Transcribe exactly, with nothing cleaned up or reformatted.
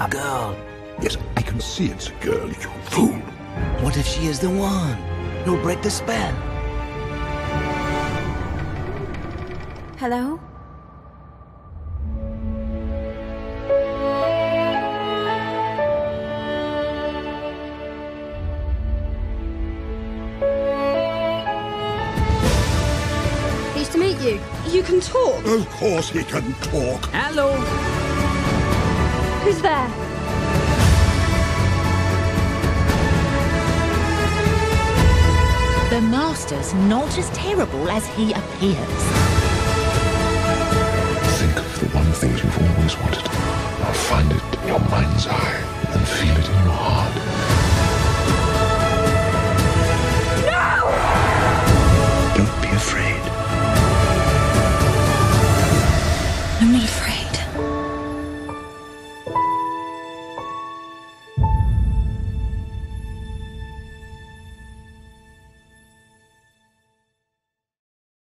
a girl. Yes, I can see it's a girl, you fool. What if she is the one who'll break the spell? Hello? Pleased to meet you. You can talk. Of course he can talk. Hello. Who's there? The Master's not as terrible as he appears. Think of the one thing you've always wanted. Now find it in your mind's eye and feel it in your heart.